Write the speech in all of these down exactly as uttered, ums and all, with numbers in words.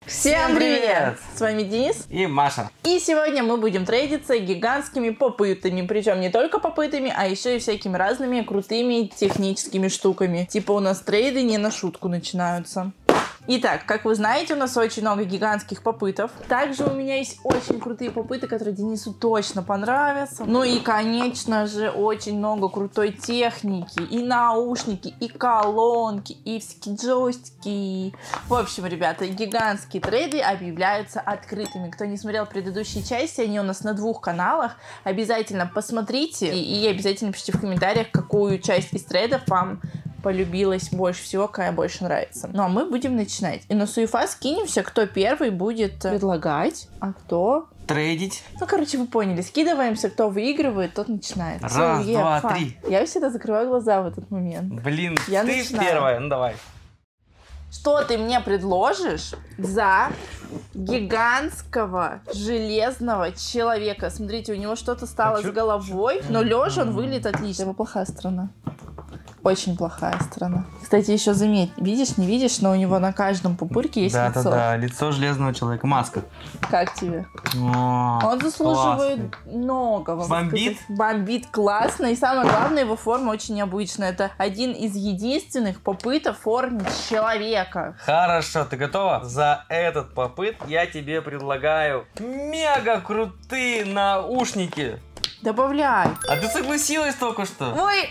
Всем привет! С вами Денис и Маша. И сегодня мы будем трейдиться гигантскими попытами. Причем не только попытами, а еще и всякими разными крутыми техническими штуками. Типа у нас трейды не на шутку начинаются. Итак, как вы знаете, у нас очень много гигантских попытов. Также у меня есть очень крутые попыты, которые Денису точно понравятся. Ну и, конечно же, очень много крутой техники. И наушники, и колонки, и всякие джойстики. В общем, ребята, гигантские трейды объявляются открытыми. Кто не смотрел предыдущие части, они у нас на двух каналах. Обязательно посмотрите и, и обязательно пишите в комментариях, какую часть из трейдов вам полюбилась больше всего, какая больше нравится. Ну а мы будем начинать. И на суефа скинемся, кто первый будет предлагать, а кто трейдить. Ну, короче, вы поняли. Скидываемся, кто выигрывает, тот начинает. Раз, So, yeah, два, fun. три. Я всегда закрываю глаза в этот момент. Блин, Я ты начинаю. первая, ну давай. Что ты мне предложишь за гигантского железного человека? Смотрите, у него что-то стало Хочу... с головой, но лежа он выглядит отлично. Это плохая сторона. Очень плохая сторона. Кстати, еще заметь, видишь, не видишь, но у него на каждом пупырке есть да, лицо. Да, да, лицо железного человека, маска. Как тебе? О, он заслуживает классный. много. Бомбит? Сказать. Бомбит классно. И самое главное, его форма очень необычная. Это один из единственных попытов в форме человека. Хорошо, ты готова? За этот попыт я тебе предлагаю мега крутые наушники. Добавляй. А ты согласилась только что? Ой.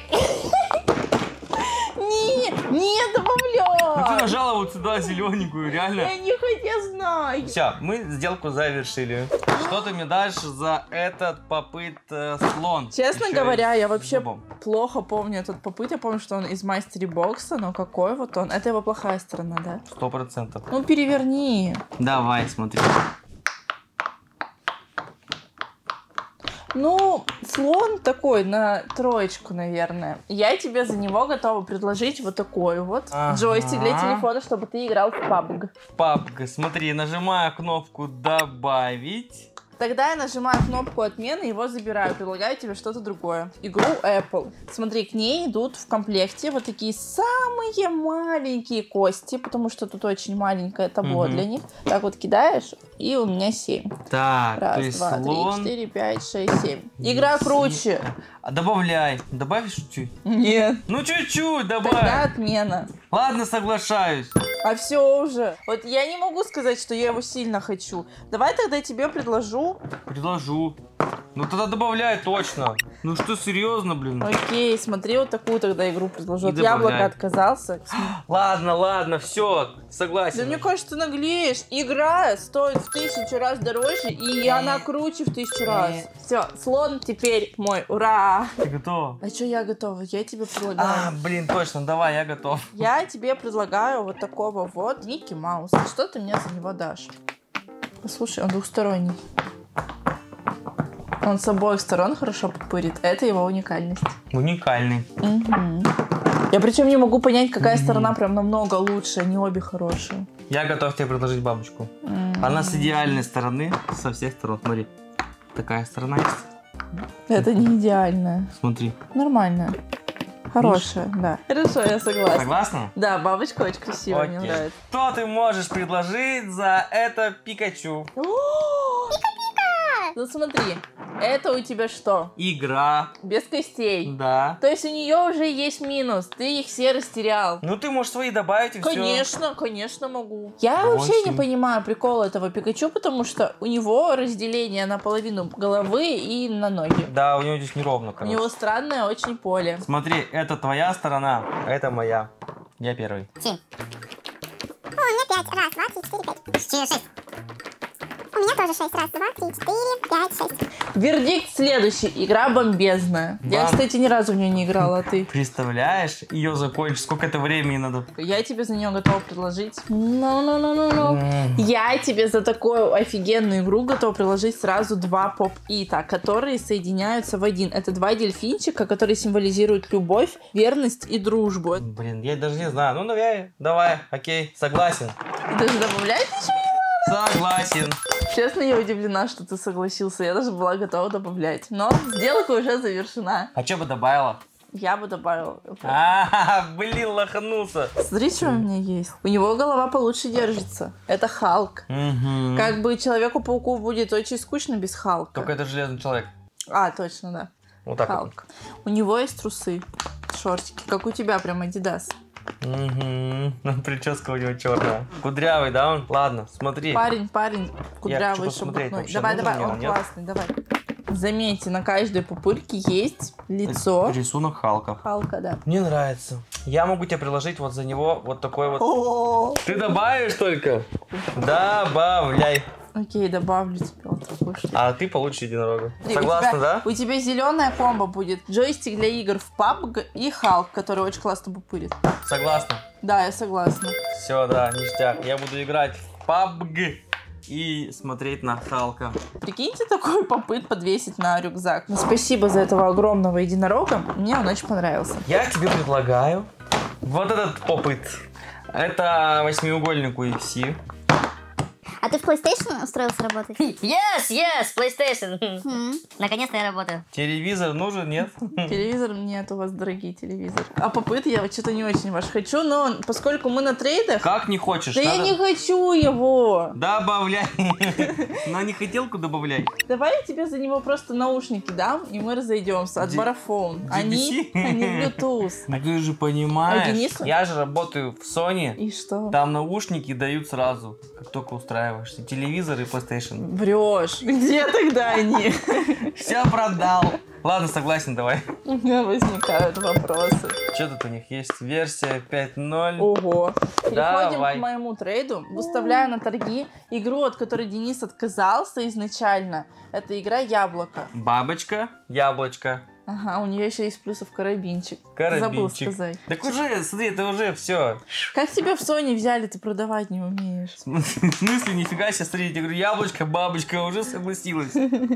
Нет, не добавляй! Ну ты нажала вот сюда зелененькую, реально. Я не хотела знать. Все, мы сделку завершили. Что ты мне дашь за этот попыт э, слон? Честно Еще говоря, я вообще зубом. плохо помню этот попыт. Я помню, что он из Mystery бокса, но какой вот он? Это его плохая сторона, да? Сто процентов. Ну переверни. Давай, смотри. Ну, слон такой на троечку, наверное. Я тебе за него готова предложить вот такой вот ага. джойстик для телефона, чтобы ты играл в пабг. пабг, смотри, нажимаю кнопку «Добавить». Тогда я нажимаю кнопку отмены, его забираю, предлагаю тебе что-то другое. Игру Apple. Смотри, к ней идут в комплекте вот такие самые маленькие кости, потому что тут очень маленькое табло угу. для них. Так вот кидаешь, и у меня семь. Так, раз, то есть два, слон... три, четыре, пять, шесть, семь. Игра круче. А добавляй. Добавишь чуть-чуть? Нет. Ну чуть-чуть добавь. Тогда отмена. Ладно, соглашаюсь. А все уже. Вот я не могу сказать, что я его сильно хочу. Давай тогда тебе предложу. Предложу. Ну тогда добавляй точно. Ну что, серьезно, блин? Окей, смотри, вот такую тогда игру предложу. И От добавляй. яблока отказался. Ладно, ладно, все, согласен. Да мне кажется, ты наглеешь. Игра стоит в тысячу раз дороже, и она круче в тысячу раз. Все, слон теперь мой. Ура! Ты готова? А что я готова? Я тебе предлагаю. А, блин, точно, давай, я готов. Я тебе предлагаю вот такого вот Микки Мауса. Что ты мне за него дашь? Послушай, он двухсторонний. Он с обоих сторон хорошо попырит. Это его уникальность. Уникальный. Угу. Я причем не могу понять, какая mm-hmm. сторона прям намного лучше. Они обе хорошие. Я готов тебе предложить бабочку. Mm-hmm. Она с идеальной стороны, со всех сторон. Смотри, такая сторона есть. Это не идеальная. Смотри. Нормальная. Хорошая, Видишь? Да. Хорошо, я согласна. Согласна? Да, бабочка очень красивая, Окей. мне нравится. Что ты можешь предложить за это Пикачу? Ну смотри, это у тебя что? Игра. Без костей. Да. То есть у нее уже есть минус, ты их все растерял. Ну ты можешь свои добавить и все. Конечно, конечно могу. Я восемь. Вообще не понимаю прикола этого Пикачу, потому что у него разделение на половину головы и на ноги. Да, у него здесь неровно, короче. У него странное очень поле. Смотри, это твоя сторона, а это моя. Я первый. Семь. О, у меня пять. Раз, два, три, четыре, пять. Четыре, шесть. У меня тоже шесть. Раз, два, три, четыре, пять, шесть. Вердикт следующий. Игра бомбезная. Бам. Я, кстати, ни разу в нее не играла, а ты? Представляешь, ее закончишь. Сколько это времени надо? Я тебе за нее готова предложить. No, no, no, no, no. Mm. Я тебе за такую офигенную игру готова предложить сразу два поп-ита, которые соединяются в один. Это два дельфинчика, которые символизируют любовь, верность и дружбу. Блин, я даже не знаю. Ну, давай, давай, окей, согласен. И даже добавлять ничего не надо? Согласен. Честно, я удивлена, что ты согласился. Я даже была готова добавлять. Но сделка уже завершена. А что бы добавила? Я бы добавила. А, блин, лоханулся. Смотри, что у меня есть. У него голова получше держится. Это Халк. Угу. Как бы Человеку-пауку будет очень скучно без Халка. Только это железный человек. А, точно, да. Вот так Халк. У него есть трусы, шортики, как у тебя, прям Адидас. Угу. Прическа у него черная. Кудрявый, да он? Ладно, смотри. Парень, парень, кудрявый, хочу посмотреть, шебутной. вообще Давай, нужен давай, мне он он, нет? классный, давай. Заметьте, на каждой пупырке есть лицо Рисунок Халка. Халка, да. Мне нравится. Я могу тебе приложить вот за него вот такой вот. О, Ты добавишь только? Добавляй. окей, добавлю тебе вот такую штуку. А ты получишь единорога. Смотри, у Согласна, тебя- да? У тебя зеленая комбо будет. Джойстик для игр в пабг и Халк, который очень классно пупырит. Согласна. Да, я согласна. Все, да, ништяк. Я буду играть в пабг и смотреть на Халка. Прикиньте, такой попыт подвесить на рюкзак. Ну, спасибо за этого огромного единорога. Мне он очень понравился. Я тебе предлагаю вот этот попыт. Это восьмиугольник у ю эф си. А ты в PlayStation устроился работать? Yes, yes, PlayStation. М. Наконец-то я работаю. Телевизор нужен, нет? Телевизор нет, у вас дорогие телевизоры. А попыт я что-то не очень ваш хочу, но поскольку мы на трейдах... Как не хочешь? Да я надо- не хочу его! Добавляй. На нехотелку добавляй. Давай я тебе за него просто наушники дам, и мы разойдемся от Ди- Барафон. ди би Они, си? они Bluetooth. Ну ты же понимаешь, А Денису? я же работаю в Sony. И что? Там наушники дают сразу, как только устраиваешься. Телевизор и PlayStation. Врешь. Где тогда они? Все продал. Ладно, согласен, давай. У меня возникают вопросы. Что тут у них есть? Версия пять ноль. Ого. Переходим Давай. к моему трейду. Выставляю на торги игру, от которой Денис отказался изначально. Это игра Яблоко. Бабочка, яблочко, Ага, у нее еще есть плюсов карабинчик. Забыл карабинчик. сказать. Так уже, смотри, это уже все. Как тебя в Sony взяли, ты продавать не умеешь? В смысле, нифига себе, смотри, я говорю, яблочко, бабочка уже согласилась.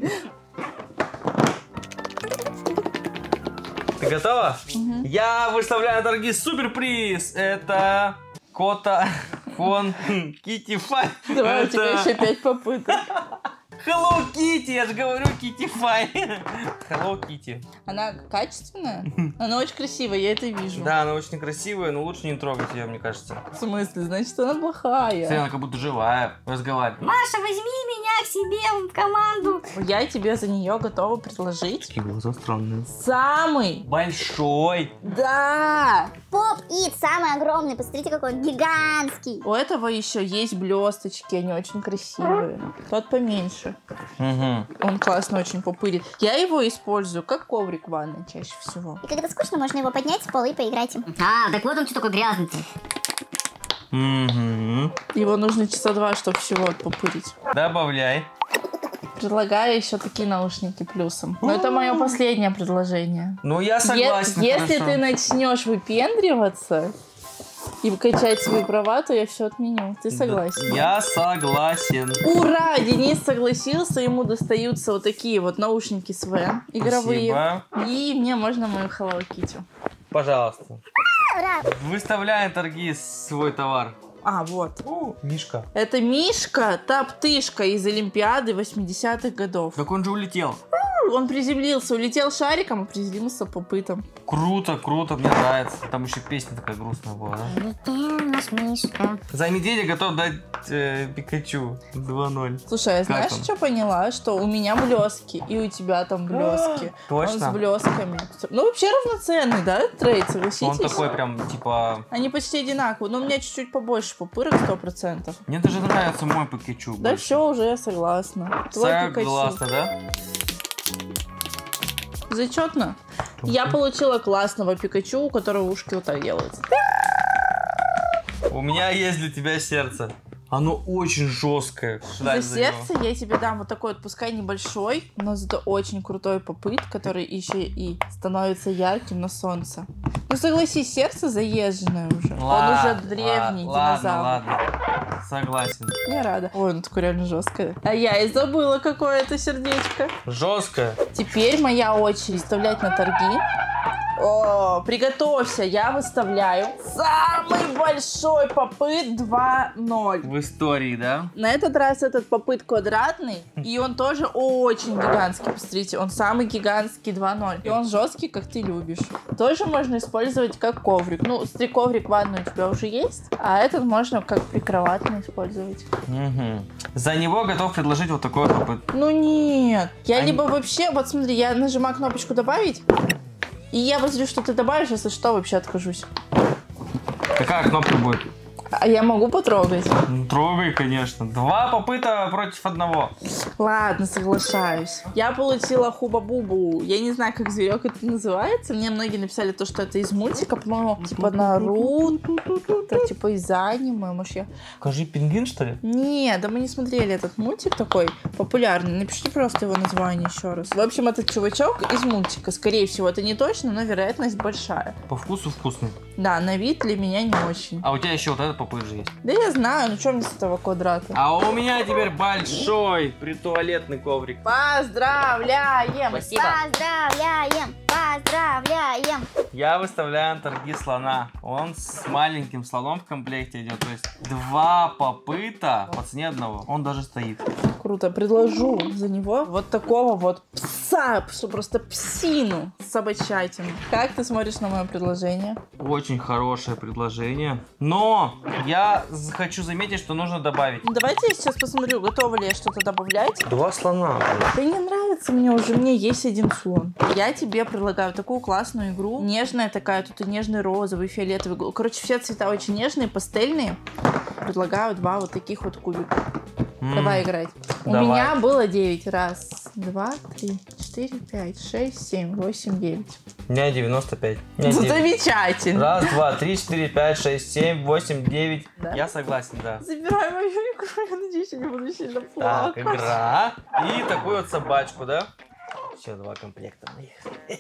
Ты готова? Мгм. Я выставляю на торги суперприз. Это Кота фон Китти Фай. Давай, у тебя еще пять попыток. Hello Kitty, я же говорю Китти Фай. Hello Kitty. Она качественная? Она очень красивая, я это вижу. Да, она очень красивая, но лучше не трогать ее, мне кажется. В смысле? Значит, она Смотри, плохая. она как будто живая, разговаривает. Маша, возьми меня к себе в команду. Я тебе за нее готова предложить Такие глаза странные. самый... Большой. Да! Поп-ит самый огромный, посмотрите, какой он гигантский. У этого еще есть блесточки, они очень красивые. Тот поменьше. Угу. Он классно очень попырит. Я его использую как коврик в ванной чаще всего. И когда скучно, можно его поднять с пола и поиграть им. А, так вот он что такой грязный-то. Угу. Его нужно часа два, чтобы всего попырить. Добавляй. Предлагаю еще такие наушники плюсом. Но это мое последнее предложение. Ну, я Е- согласен. Если хорошо. ты начнешь выпендриваться и качать свои права, то я все отменю. Ты согласен? Я согласен. Ура! Денис согласился, ему достаются вот такие вот наушники Свен игровые. Спасибо. И мне можно мою Hello Kitty. Пожалуйста. Ура! Выставляй на торги свой товар. А, вот. О, Мишка. Это Мишка, топтышка из Олимпиады восьмидесятых годов. Так он же улетел. Он приземлился, улетел шариком, а приземлился попытом. Круто, круто, мне нравится. Там еще песня такая грустная была, да? Наш Мишка. За неделю готов дать э, Пикачу два ноль. Слушай, а Как знаешь, он? что поняла? Что у меня блески, и у тебя там блески. Он с Точно? блесками. Ну, вообще равноценный, да, трейд, согласитесь? Он такой прям, типа... Они почти одинаковые, но у меня чуть-чуть побольше пупырок, сто процентов. Мне даже нравится мой Пикачу. Да больше. все, уже я согласна. Твой Пикачу. Согласна, да? Зачетно. Я получила классного Пикачу, у которого ушки вот так делаются. У меня есть для тебя сердце. Оно очень жесткое. За Ждать за него. сердце я тебе дам вот такой вот, пускай небольшой, но зато очень крутой попыт, который еще и становится ярким на солнце. Ну согласись, сердце заезженное уже. Он Ладно, уже древний ладно, динозавр. Ладно, ладно. Согласен. Я рада. Ой, ну такое реально жесткое. А я и забыла, какое это сердечко. Жесткое. Теперь моя очередь вставлять на торги О, приготовься, я выставляю самый большой попыт два ноль. В истории, да? На этот раз этот попыт квадратный, и он тоже очень гигантский. Посмотрите, он самый гигантский два ноль. И он жесткий, как ты любишь. Тоже можно использовать как коврик. Ну, смотри, коврик ванную у тебя уже есть, а этот можно как прикроватный использовать. Угу. За него готов предложить вот такой вот попыт. Ну нет, я Они- либо вообще, вот смотри, я нажимаю кнопочку добавить, и я посмотрю, что ты добавишь, если что, вообще откажусь. Какая кнопка будет? А я могу потрогать? Ну, трогай, конечно. Два попыта против одного. Ладно, соглашаюсь. Я получила хуба-бубу. Я не знаю, как зверек это называется. Мне многие написали то, что это из мультика, по-моему, типа Наруто, типа из аниме, может я... Скажи, пингвин, что ли? Нет, да мы не смотрели этот мультик такой популярный. Напишите просто его название еще раз. В общем, этот чувачок из мультика. Скорее всего, это не точно, но вероятность большая. По вкусу вкусный. Да, на вид для меня не очень. А у тебя еще вот этот попыт же есть. Да я знаю, ну что мне с этого квадрата? А у меня теперь большой притуалетный коврик. Поздравляем! Спасибо. Поздравляем! Поздравляем! Я выставляю на торги слона. Он с маленьким слоном в комплекте идет. То есть два попыта по цене одного. Он даже стоит. Круто, предложу за него вот такого вот пса, что просто псину собачатину. Как ты смотришь на мое предложение? Очень хорошее предложение. Но я з- хочу заметить, что нужно добавить. Ну, давайте я сейчас посмотрю, готова ли я что-то добавлять. Два слона. Да не нравится мне уже, мне есть один слон. Я тебе предлагаю такую классную игру. Нежная такая, тут и нежный розовый, фиолетовый. Короче, все цвета очень нежные, пастельные. Предлагаю два вот таких вот кубика. М, Давай играть. У давай. меня было девять. Раз, два, три, четыре, пять, шесть, семь, восемь, девять. У меня девяносто пять. У Ну, меня девять. замечательно. Раз, два, три, четыре, пять, шесть, семь, восемь, девять. Да? Я согласен, да. Забирай мою игру, я надеюсь, я не буду сильно Так, плакать. игра. И такую вот собачку, да? Все, два комплекта моих.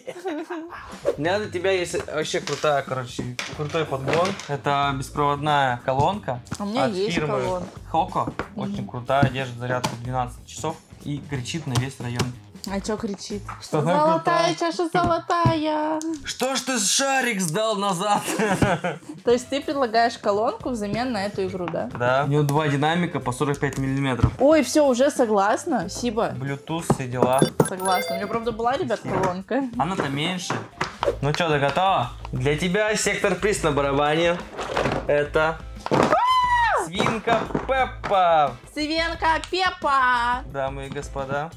У меня для тебя есть вообще крутая, короче, крутой подгон. Это беспроводная колонка. У меня от есть фирмы колонка. Хоко. Очень крутая, держит зарядку двенадцать часов и кричит на весь район. А чё кричит? Что она Золотая крутая. чаша, золотая. Что ж ты шарик сдал назад? То есть ты предлагаешь колонку взамен на эту игру, да? Да. У него два динамика по сорок пять миллиметров. Ой, все, уже согласна. Спасибо. Bluetooth, все дела. Согласна. У меня, правда, была, ребят, колонка. Она-то меньше. Ну что, ты готова? Для тебя сектор приз на барабане. Это свинка Пеппа. Свинка Пеппа. Дамы и господа.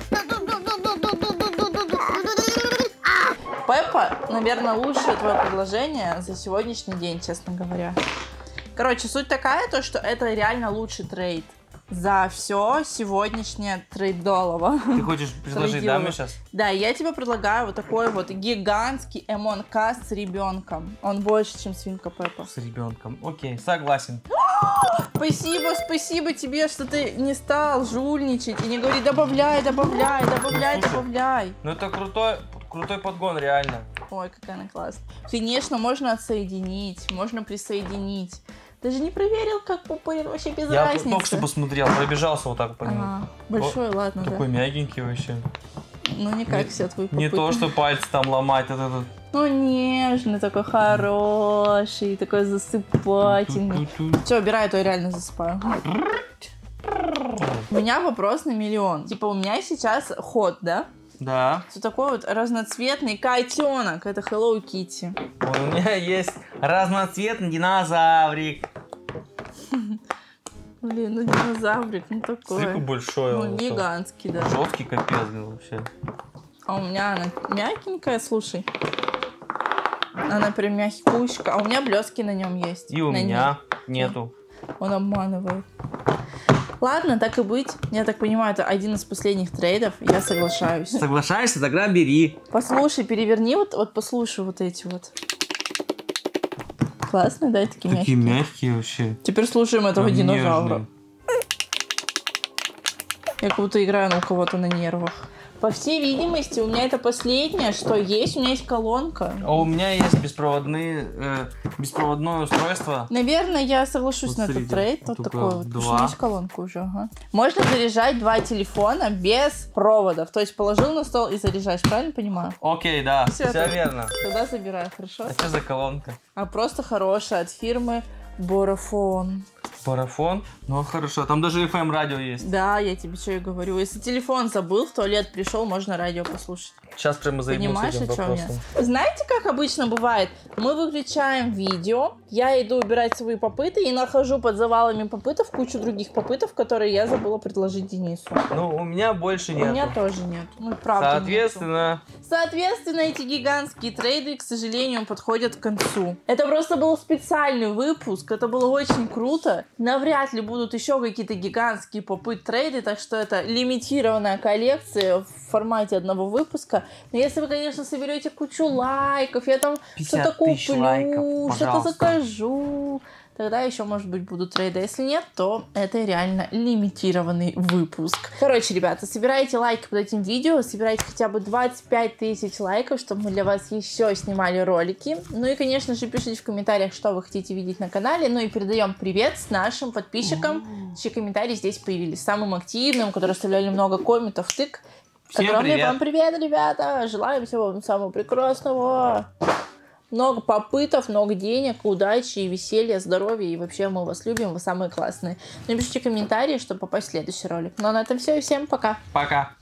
Пеппа, наверное, лучшее твое предложение за сегодняшний день, честно говоря. Короче, суть такая, то, что это реально лучший трейд за все сегодняшнее трейдолово. Ты хочешь предложить, да, мне Трейдилово. сейчас? Да, я тебе предлагаю вот такой вот гигантский эмонка с ребенком. Он больше, чем свинка Пеппа. С ребенком. Окей, согласен. Спасибо, спасибо тебе, что ты не стал жульничать и не говори добавляй, добавляй, добавляй, добавляй. Ну это крутой, крутой подгон, реально. Ой, какая она классная. Конечно, можно отсоединить, можно присоединить. Даже не проверил, как пупырь, вообще без Я разницы. только что посмотрел, пробежался вот так по нему. Ага, большой, ладно, Такой да. мягенький вообще. Ну, не как Не- все твои Не то, попытки. что пальцы там ломать. Вот этот. Ну, нежный, такой хороший, такой засыпательный. Ту-ту-ту. Все, убираю, а то я реально засыпаю. У меня вопрос на миллион. Типа, у меня сейчас ход, да? Да. Все такой вот разноцветный котенок. Это Hello Kitty. Ой, у меня есть разноцветный динозаврик. Блин, ну динозаврик, ну такой. Смотри, большой. Ну, он. гигантский, да. Жесткий капец, блин, вообще. А у меня она мягенькая, слушай. Она прям мягкушка. А у меня блески на нем есть. И у На меня нету. ней. Он обманывает. Ладно, так и быть. Я так понимаю, это один из последних трейдов. Я соглашаюсь. Соглашаешься? Тогда бери. Послушай, переверни вот, вот послушай вот эти вот. Классные, да, такие, Такие мягкие. мягкие вообще. Теперь слушаем этого Прям динозавра. нежные. Я как будто играю у кого-то на нервах. По всей видимости, у меня это последнее, что есть. У меня есть колонка. А у меня есть беспроводные, э, беспроводное устройство. Наверное, я соглашусь Вот на этот смотрите, трейд. Вот только такой вот. Потому что у два. меня есть колонка уже. Ага. Можно заряжать два телефона без проводов. То есть положил на стол и заряжаешь, правильно понимаю? Окей, да, Всё, все тогда- верно. Тогда забирай, хорошо? А что за колонка? А просто хорошая от фирмы Borophone. Парафон? Ну хорошо, там даже эф эм радио есть. Да, я тебе что и говорю. Если телефон забыл, в туалет пришел, можно радио послушать. Сейчас прямо займусь Понимаешь, этим о чем я? вопросом. Знаете, как обычно бывает? Мы выключаем видео, я иду убирать свои попыты и нахожу под завалами попытов кучу других попытов, которые я забыла предложить Денису. Ну, у меня больше У нет. меня тоже нет. Ну, правда Соответственно, нету. Соответственно, эти гигантские трейды, к сожалению, подходят к концу. Это просто был специальный выпуск, это было очень круто. Навряд ли будут еще какие-то гигантские попыт трейды, так что это лимитированная коллекция в формате одного выпуска. Но если вы, конечно, соберете кучу лайков, я там что-то пятьдесят тысяч куплю, лайков, что-то пожалуйста. закажу, тогда еще, может быть, будут трейды. Если нет, то это реально лимитированный выпуск. Короче, ребята, собирайте лайки под этим видео, собирайте хотя бы двадцать пять тысяч лайков, чтобы мы для вас еще снимали ролики. Ну и, конечно же, пишите в комментариях, что вы хотите видеть на канале. Ну и передаем привет с нашим подписчикам, чьи комментарии здесь появились. Самым активным, которые оставляли много комментов, тык. Всем Огромный привет. вам привет, ребята! Желаем всего вам самого прекрасного! Много попытов, много денег, удачи, и веселья, здоровья. И вообще мы вас любим, вы самые классные. Напишите комментарии, чтобы попасть в следующий ролик. Ну а на этом все, и всем пока! пока.